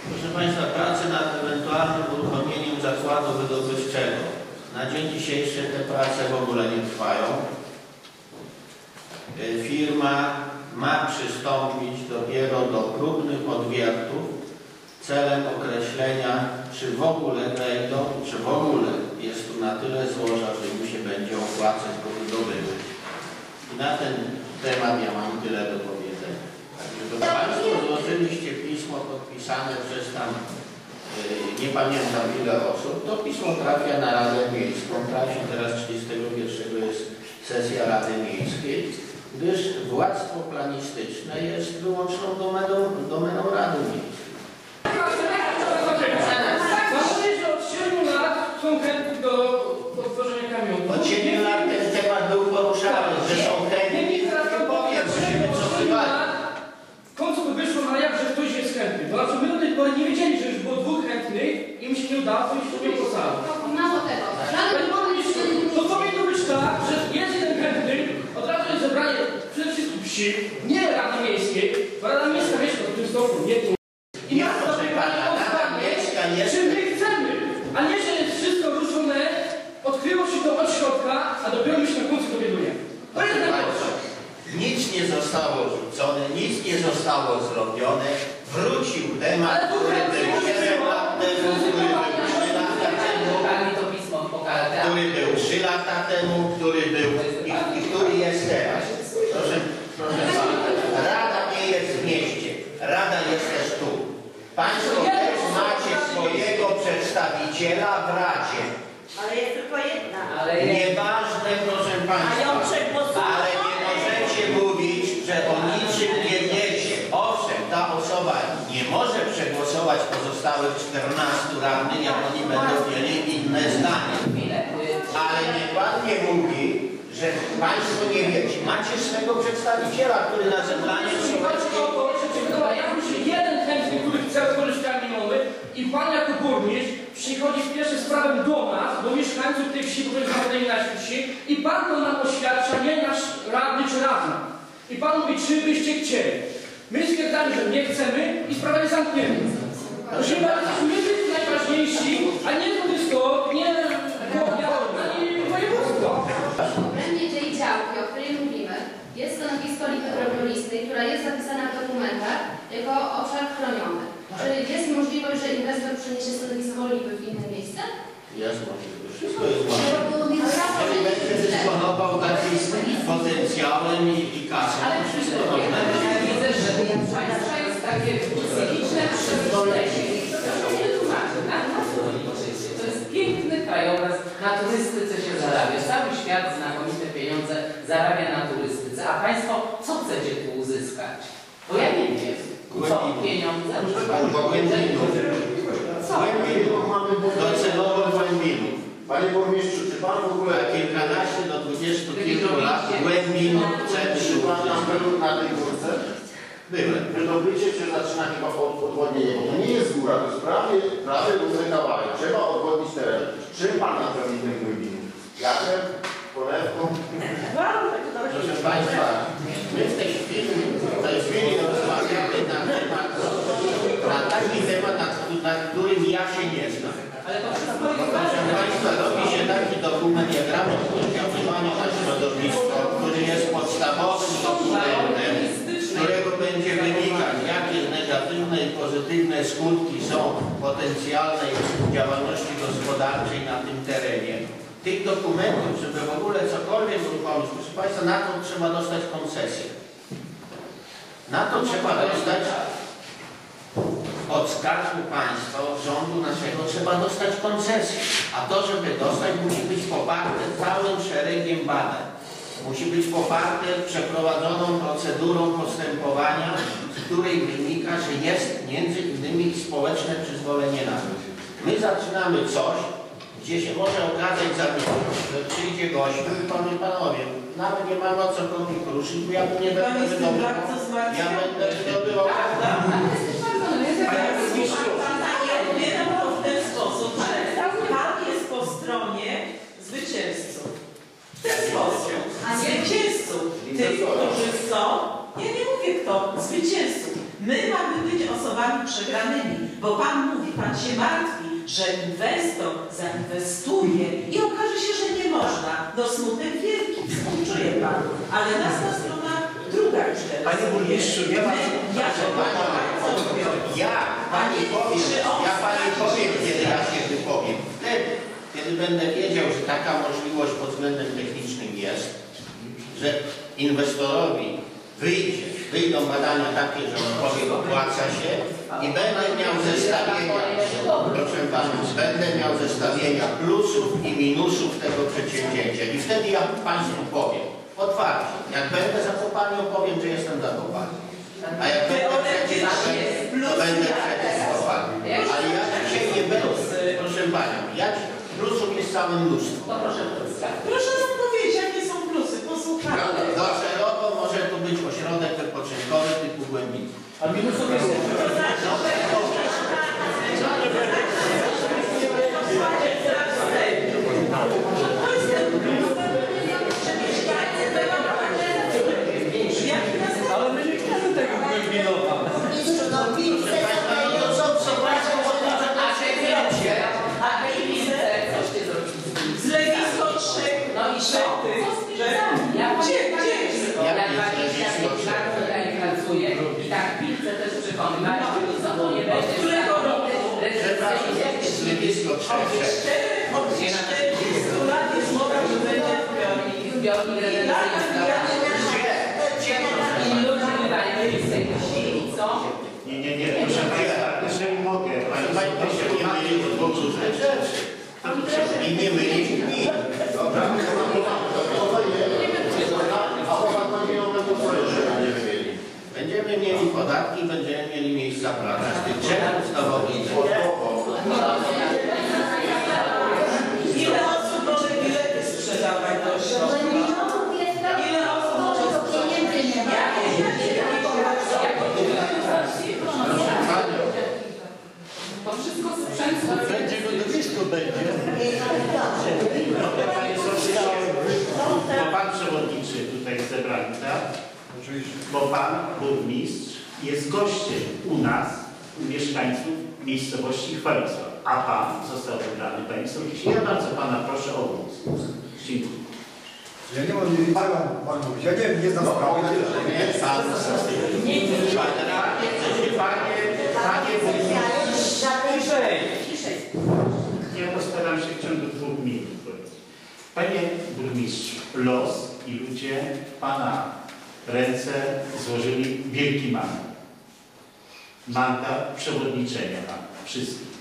Proszę Państwa, prace nad ewentualnym uruchomieniem zakładu wydobywczego. Na dzień dzisiejszy te prace w ogóle nie trwają. Firma ma przystąpić dopiero do próbnych odwiertów celem określenia, czy w ogóle wejdą, czy w ogóle jest tu na tyle złoża, że mu się będzie opłacać go wydobywać. I na ten temat ja mam tyle do powiedzenia. Także Państwo złożyliście pismo podpisane przez tam, nie pamiętam ile osób, to pismo trafia na Radę Miejską. Trafi teraz 31 jest sesja Rady Miejskiej, gdyż władztwo planistyczne jest wyłączną domeną Rady Miejskiej. Od 7 lat są chętni do odtworzenia kamionu. Od 7 lat ten temat był poruszany, że są chętni. W końcu wyszło na jaw, że ktoś jest chętny. Bo na przykład my do tej pory nie wiedzieli, że już było 2 chętnych i mi się nie udało, to już to nie posało. Mało tego. To powinno być tak, że jest jeden chętny, od razu jest zebranie przede wszystkim wsi, nie Rady Miejskiej, bo Rada Miejska mieszka w tym stopniu, nie tu. I nas czy my chcemy, a nie, że jest wszystko ruszone, odkryło się to od środka, a dopiero my się na końcu dowiadujemy. To jest najgorsze. Nic nie zostało rzucone, nic nie zostało zrobione. Wrócił temat, który był 7 lat temu, który był 3 lata temu, który był i który jest teraz. Proszę Pana, Rada nie jest w mieście, Rada jest też tu. Państwo też macie swojego przedstawiciela w Radzie. Ale jest tylko jedna. Nieważne, proszę Państwa, ale nie możecie mówić, że o niczym nie wiecie. Owszem, ta osoba nie może przegłosować pozostałych 14 radnych, jak oni będą mieli inne zdanie. Ale niech Pan nie mówi, że Państwo nie wiecie. Macie swego przedstawiciela, który na zebranie przychodzi. Jeden chętny, który chce otworzyć kamienowy i Pan jako burmistrz przychodzi w pierwsze sprawę do nas, do mieszkańców tej wsi, bo to jest naszej wsi i Pan to nam oświadcza, nie nasz radny czy radna. I Pan mówi, czy byście chcieli. My stwierdzamy, że nie chcemy i sprawa jest zamknięta. Proszę bardzo, my jesteśmy najważniejsi, a nie tylko, nie ani województwo. W obrębie tej działki, o której mówimy, jest stanowisko Lipy Drobnolistej, która jest zapisana w dokumentach jako obszar chroniony. Czy jest możliwość, że inwestor przeniesie stanowisko Lipy w inne miejsce? Jest możliwe. Wszystko jest możliwe. Jeżeli będzie dysponował takim potencjałem i kasą, ale wszystko ja widzę, że Państwa jest takie psychiczne przyzwolenie. Proszę mnie tłumaczyć. To jest piękny krajobraz, na turystyce się zarabia. Cały świat znakomite pieniądze zarabia na turystyce. A Państwo co chcecie tu uzyskać? Bo ja nie wiem. Co? Pieniądze? Co? Docelowo Głębinów. Panie burmistrzu, czy Pan w ogóle kilkanaście do 20 kilku lat Głębinów czy Pan tam był na tej górce? Byłem. Wydobycie się zaczyna chyba od odwodnienia, bo to nie jest góra, to jest prawie równy kawałek. Trzeba odwodnić teren. Czym Pan napełni ten Głębinów? Wiatrem? Polewką? Proszę Państwa, my w tej chwili rozmawiamy na taki temat, na którym ja się nie znam. Proszę Państwa, robi się taki dokument jak raport oddziaływania na środowisko, który jest podstawowym dokumentem, z którego będzie wynikać, jakie negatywne i pozytywne skutki są potencjalnej działalności gospodarczej na tym terenie. Tych dokumentów, żeby w ogóle cokolwiek uruchomić, proszę Państwa, na to trzeba dostać koncesję. Na to trzeba dostać od Skarbu Państwa, od rządu naszego trzeba dostać koncesję. A to, żeby dostać, musi być poparte całym szeregiem badań. Musi być poparte przeprowadzoną procedurą postępowania, z której wynika, że jest między innymi społeczne przyzwolenie na to. My zaczynamy coś, gdzie się może okazać za minutę, że przyjdzie gość, panowie, nawet nie mamy o cokolwiek ruszyć, bo ja tu nie będę wydobywał. Ja będę wydobywał. Panie burmistrzu, ja odbieram to w ten sposób, że Pan jest po stronie zwycięzców. W ten sposób. Zwycięzców. Tych, którzy są, ja nie mówię kto, zwycięzców. My mamy być osobami przegranymi, bo Pan mówi, Pan się martwi, że inwestor zainwestuje i okaże się, że nie można. No smutek wielki, współczuje Pan, ale nas ta strona druga już teraz. Panie burmistrzu, ja pani powiem, kiedy ja się wypowiem. Wtedy, kiedy będę wiedział, że taka możliwość pod względem technicznym jest, że inwestorowi wyjdą badania takie, że on powie, opłaca się i będę miał zestawienia, proszę Pana, będę miał zestawienia plusów i minusów tego przedsięwzięcia i wtedy ja Państwu powiem, otwarcie, jak będę Zakopaniem, powiem, że jestem Zakopaniem. A jak będę przeciwny, to będę przeciwkowany. Ale ja dzisiaj nie będę, proszę Panią, plusów jest całe mnóstwo. Proszę nam powiedzieć, jakie są plusy, posłuchamy. Docelowo może tu być ośrodek wypoczynkowy typu Głębiny. A minusów jest ale my nie chcemy tego Głębinowa. Zlewisko 3. No i co? Ja 25 lat tutaj pracuję i tak pizzę też przekonywać, co to nie będzie. Którego roku? Zlewisko 3. Od 40 lat jest mowa, że będzie Zbiornik retencyjny. I ludzie wydają listę i co? Nie, proszę Państwa, jeżeli mogę, Państwo się nie myli od dwóch różnych rzeczy. I nie mylić dni. Dobra. Będziemy mieli podatki, będziemy mieli miejsca pracy. Z tych trzech ustawowych ile osób może bilety sprzedawać do środka? Ile osób może To wszystko sprzęt. będzie lodowisko będzie. Bo Pan Przewodniczy tutaj zebrany, tak? Bo Pan Burmistrz jest gościem u nas, u mieszkańców miejscowości Chwalisław. A Pan został wybrany, Panie Sołtysie. Ja bardzo Pana proszę o głos. Dziękuję. Ja nie mam, nie Pan mówić, ja nie znam sprawy. Panie Burmistrzu. Ja postaram się w ciągu 2 minut powiedzieć. Panie Burmistrzu, los i ludzie w Pana ręce złożyli wielki mandat. Mandat przewodniczenia wszystkich.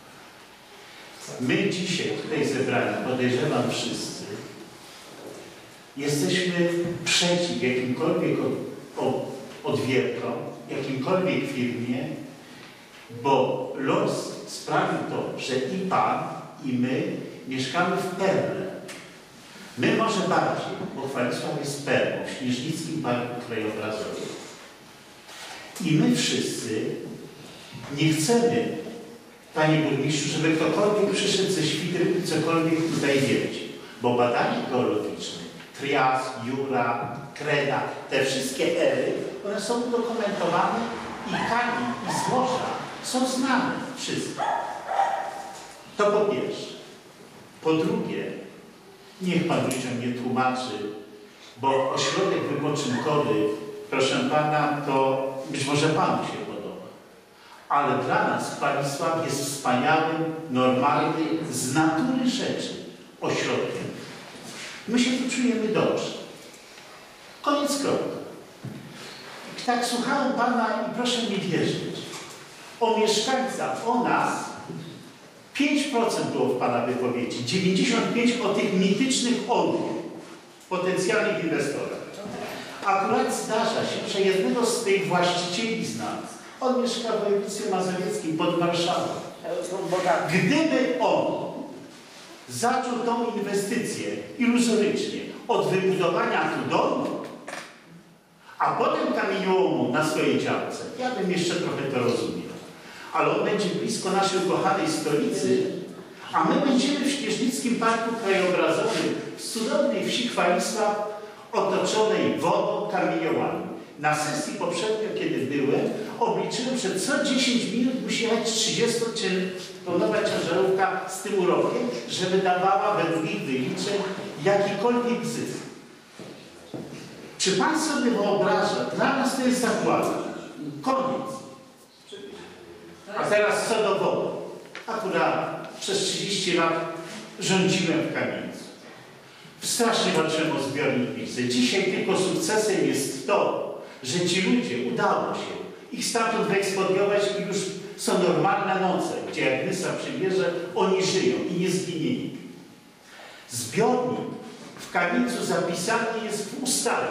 My dzisiaj tutaj zebrani, podejrzewam wszyscy, jesteśmy przeciw jakimkolwiek odwiertom, jakimkolwiek firmie, bo los sprawił to, że i Pan, i my mieszkamy w Perle. My może bardziej, bo Chwalisław jest perłą w Śnieżnickim Parku Krajobrazowym. I my wszyscy nie chcemy, Panie Burmistrzu, żeby ktokolwiek przyszedł ze Świdry i cokolwiek tutaj wiedział. Bo badania geologiczne, Trias, Jura, Kreda, te wszystkie ery, one są udokumentowane i kamień, i złoża są znane wszystko. To po pierwsze. Po drugie, niech Pan ludziom nie tłumaczy, bo ośrodek wypoczynkowy, proszę Pana, to być może Panu się podoba, ale dla nas Chwalisław jest wspaniałym, normalnym, z natury rzeczy ośrodkiem. My się tu czujemy dobrze. Koniec kropka. Tak słuchałem Pana i proszę mi wierzyć, o mieszkańcach, o nas 5% było w Pana wypowiedzi, 95% o tych mitycznych olbrzymich, potencjalnych inwestorach. Akurat zdarza się, że jednego z tych właścicieli znam. On mieszka w województwie mazowieckim pod Warszawą. Gdyby on zaczął tą inwestycję iluzorycznie od wybudowania tu domu, a potem kamieniołomu na swojej działce, ja bym jeszcze trochę to rozumiał. Ale on będzie blisko naszej ukochanej stolicy, a my będziemy w Śnieżnickim Parku Krajobrazowym w cudownej wsi Chwalisław otoczonej wodą, kamieniołami. Na sesji poprzednio, kiedy byłem, obliczyłem, że co 10 minut musi jechać 30-tonowa ciężarówka z tym urokiem, żeby dawała według ich wyliczeń jakikolwiek zysk. Czy pan sobie wyobraża, dla nas to jest zagłada. Koniec. A teraz co do wody. Akurat przez 30 lat rządziłem w Kamieńcu. Strasznie walczyłem o zbiornik Wisły. Dzisiaj tylko sukcesem jest to, że ci ludzie udało się ich stamtąd wyekspodiować i już są normalne noce, gdzie jak Nysa przybierze, oni żyją i nie zginęli. Zbiornik w Kamieńcu zapisany jest w ustawie.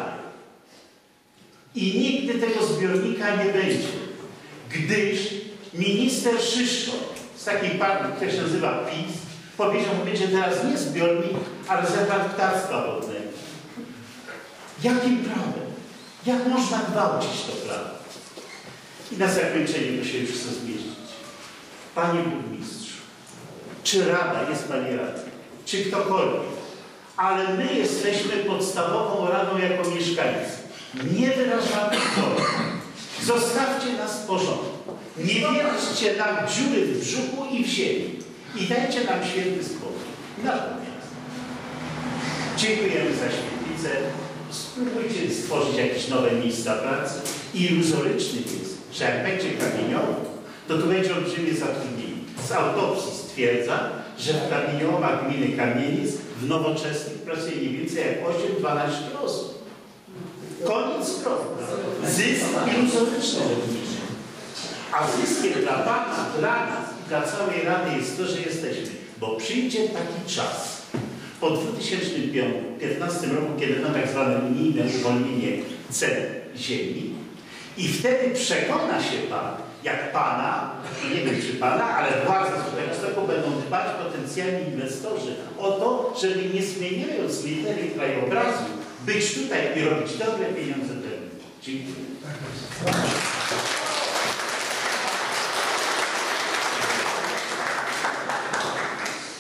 I nigdy tego zbiornika nie będzie, gdyż minister Szyszko, z takiej partii, która się nazywa PiS, powiedział, że będzie teraz nie zbiornik, ale zakład ptactwa wodnego. Jakim prawem? Jak można gwałcić to prawo? I na zakończenie, bo się już chcę zmieścić. Panie burmistrzu, czy rada, jest pani rada, czy ktokolwiek, ale my jesteśmy podstawową radą jako mieszkańcy. Nie wyrażamy zgody. Zostawcie nas w porządku. Nie wierzcie nam dziury w brzuchu i w ziemi. I dajcie nam święty spokój. Natomiast dziękujemy za świetlicę. Spróbujcie stworzyć jakieś nowe miejsca pracy. I iluzoryczny jest, że jak będzie kamieniowo, to tu będzie olbrzymie zatrudnienie. Z autopsji stwierdza, że w kamieniowach gminy Kamieniec w nowoczesnych pracuje nie więcej jak 8-12 osób. Koniec kropka. Zysk iluzoryczny. A zyskiem dla Pana, dla nas i dla całej Rady jest to, że jesteśmy. Bo przyjdzie taki czas po 2015 roku, kiedy no tak zwane unijne uwolnienie cen ziemi i wtedy przekona się Pan, jak Pana, nie wiem czy Pana, ale władze Białegostoku będą dbać potencjalni inwestorzy o to, żeby nie zmieniając litery krajobrazu, być tutaj i robić dobre pieniądze. Dziękuję.